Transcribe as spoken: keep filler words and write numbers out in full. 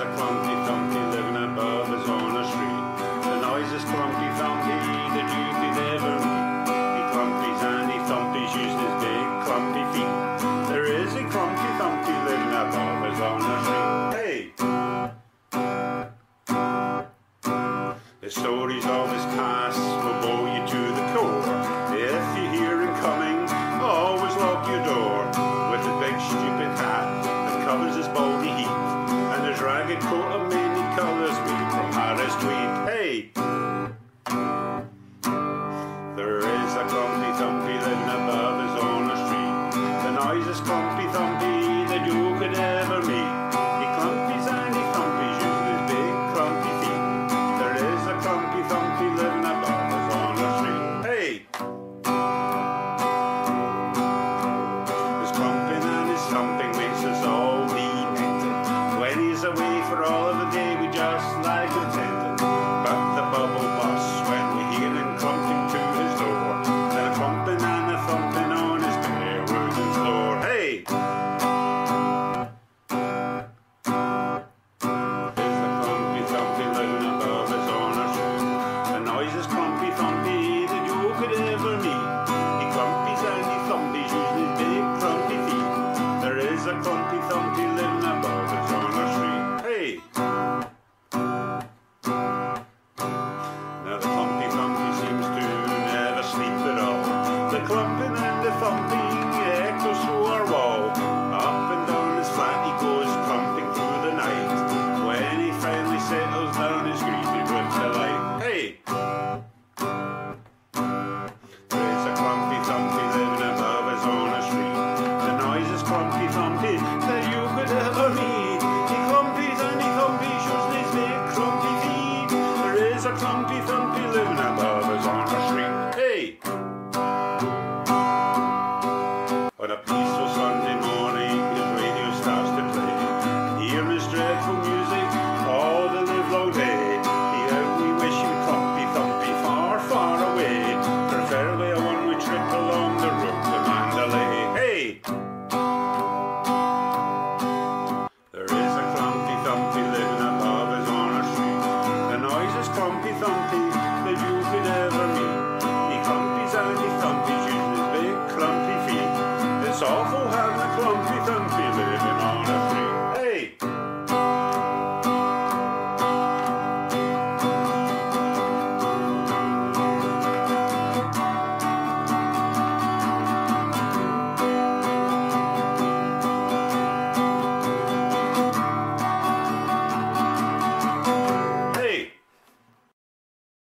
a Clumpy Thumpy living above us on the street. The noisiest Clumpy Thumpy that you could ever meet. He clumpies and he thumpies using his big clumpy feet. There is a Clumpy Thumpy living above us on the street. Hey! The stories of his past will bore you to the core. If you hear him coming, always lock your door. With his big stupid hat that covers his baldy heat, and his ragged coat of many colours made from Harris Tweed. Hey! There is a Clumpy Thumpy living above us on the street. The noisiest Clumpy Thumpy that you could ever meet. He clumpies and he thumpies using his big clumpy feet. There is a Clumpy Thumpy living above us on the street. Hey! His clumping and his thumping makes us all demented. When he's away for all of the day, we just lie contented. But the bubble busts when we hear him clumping to his door. Then a clumping and a thumping on his bare wooden floor. Hey! There's the Clumpy Thumpy living above us on our street. The noisiest Clumpy Thumpy that you could ever meet. He clumpies and he thumpies using his big clumpy feet. There is a Clumpy Thumpy living above us on our street. Hey! Now the Clumpy Thumpy seems to never sleep at all. The clumping and the thumping echoes through our wall. Up and down his flat he goes clumping through the night. When he finally settles down he's greeted with delight. Hey! There's a Clumpy Thumpy living above us on the street. The noisiest Clumpy Thumpy that you could ever meet. He clumpies and he thumpies using his big clumpy feet. There is a Clumpy Thumpy living above us on the street. Hey! On a peaceful Sunday morning his radio starts to play. Hear his dreadful music all the livelong day. Here we wish him Clumpy Thumpy far, far away. Preferably a one-way trip along the road to Mandalay. Hey! There is a Clumpy Thumpy living above us on our street. The noisiest Clumpy Thumpy that you could ever meet. He clumpies and he thumpies using his big clumpy feet. It's awful